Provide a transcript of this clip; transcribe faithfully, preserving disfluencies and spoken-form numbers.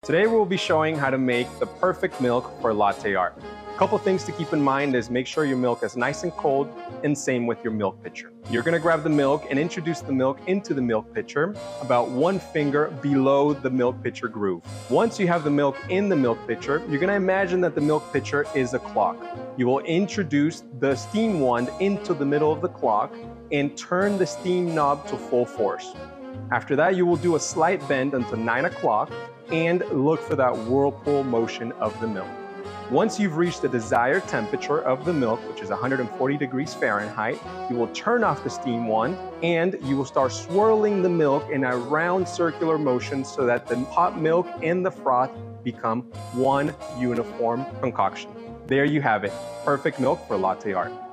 Today we'll be showing how to make the perfect milk for latte art. A couple things to keep in mind is make sure your milk is nice and cold, and same with your milk pitcher. You're gonna grab the milk and introduce the milk into the milk pitcher about one finger below the milk pitcher groove. Once you have the milk in the milk pitcher, you're gonna imagine that the milk pitcher is a clock. You will introduce the steam wand into the middle of the clock and turn the steam knob to full force. After that, you will do a slight bend until nine o'clock and look for that whirlpool motion of the milk. Once you've reached the desired temperature of the milk, which is one hundred forty degrees Fahrenheit, you will turn off the steam wand and you will start swirling the milk in a round circular motion so that the hot milk and the froth become one uniform concoction. There you have it, perfect milk for latte art.